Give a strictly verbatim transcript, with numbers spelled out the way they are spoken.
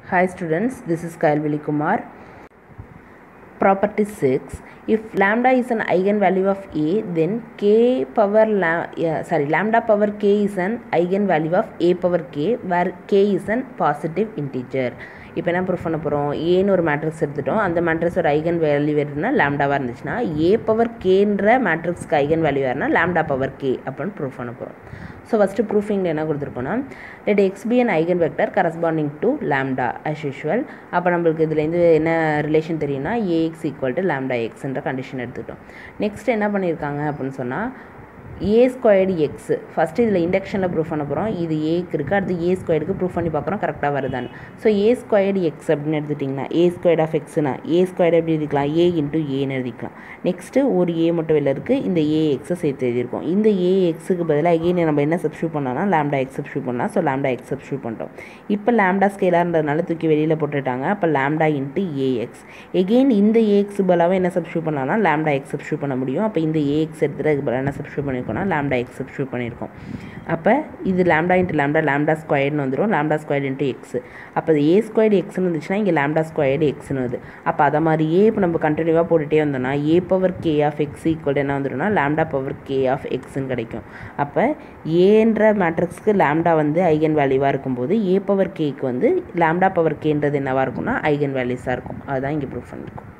Hi students, this is Kailvili Kumar. Property six. If lambda is an eigenvalue of A, then k power la yeah, sorry lambda power k is an eigenvalue of A power k, where k is an positive integer. இப்போ என்ன proof பண்ண போகிறோம்? ஏன்னு ஒரு matrix எடுத்துட்டோம். அந்த மேட்ரிக்ஸோட eigen value வேறுனா லேம்டாவாக இருந்துச்சுன்னா ஏ பவர் கேன்ற மேட்ரிக்ஸ்க்கு ஐகன் வேல்யூ வேறுனா லேம்டா பவர் கே அப்படின்னு ப்ரூஃப் பண்ண போகிறோம். ஸோ ஃபஸ்ட்டு ப்ரூஃபிங்கில் என்ன கொடுத்துருக்கோன்னா, let x be an eigenvector corresponding to lambda as usual. அப்போ நம்மளுக்கு இதுலேருந்து என்ன ரிலேஷன் தெரியும்னா ஏஎக்ஸ் ஈக்குவல் டு லேம்டா எக்ஸ்ன்ற கண்டிஷன் எடுத்துக்கிட்டோம். நெக்ஸ்ட் என்ன பண்ணியிருக்காங்க அப்படின்னு சொன்னால் ஏ ஸ்கொயர்டு எக்ஸு ஃபஸ்ட்டு இதில் இண்டக்ஷனில் ப்ரூஃப் பண்ண போகிறோம். இது ஏக்கு இருக்குது, அடுத்து ஏ ஸ்கொயர்டுக்கு ப்ரூஃப் பண்ணி பார்க்குறோம் கரெக்டாக வருதான்னு. ஸோ ஏ ஸ்கொயர்டு எக்ஸ் அப்படின்னு எடுத்துட்டிங்கன்னா ஏ ஸ்கொயர்ட் ஆஃப் எக்ஸ்னா ஏ ஸ்கொயர்டு எப்படி எழுதிக்கலாம்? ஏ இன்ட்டு ஏன்னு எழுதிக்கலாம். நெக்ஸ்ட்டு ஒரு ஏ மட்டும் வெளில இருக்குது, இந்த ஏ எக்ஸை சேர்த்து எழுதியிருக்கோம். இந்த ஏ எக்ஸுக்கு பதிலாக எகெயின் நம்ம என்ன சப்ஸ்டியூட் பண்ணலாம்னா லேம்டா எக்ஸ் சப்ஸ்டியூட் பண்ணலாம். ஸோ லேம்டா எக்ஸ் சப்ஸ்டியூட் பண்ணிட்டோம். இப்போ லேம்டா ஸ்கேலார்ன்றதுனால தூக்கி வெளியில் போட்டுட்டாங்க. அப்போ லேம்டா இன்ட்டு ஏஎக்ஸ். எகெயின் இந்த ஏஎக்ஸ் பதிலாக என்ன சப்ஸ்டியூட் பண்ணலாம்னா லேம்டா எக்ஸ் சப்ஸ்டியூட் பண்ண முடியும். அப்போ இந்த ஏஎக்ஸ் எடுத்துகிட்டு அதுக்கு பதிலாக என்ன சப்ஸ்டியூட் பண்ணியிருக்கோம்னா லேம்டா எக்ஸ் சப்ஸ்டியூட் பண்ணியிருக்கோம். அப்போ இது லேம்டா இன்ட்டு லேம்டா லேம்டா ஸ்கொயர்னு வந்துடும். Lambda squared into x. அப்போ அது ஏ ஸ்கொயர்டு எக்ஸ்னு இருந்துச்சுன்னா இங்கே லேம்டா ஸ்கொயர்டு எக்ஸ்னு வருது. அப்போ அதை மாதிரியே இப்போ நம்ம கண்டினியூவாக போட்டுகிட்டே வந்தோம்னா A power k of x equal என்ன வந்துடும்னா லேம்டா பவர் கே ஆஃப் எக்ஸ்ன்னு கிடைக்கும். அப்போ ஏன்ற மேட்ரிக்ஸ்க்கு லேம்டா வந்து ஐகன் வேல்யூவாக இருக்கும்போது ஏ பவர் கேக்கு வந்து லேம்டா பவர் கேன்றது என்னவாக இருக்கும்னா ஐகன் வேல்யூஸாக இருக்கும். அதுதான் இங்கே ப்ரூஃப் பண்ணியிருக்கோம்.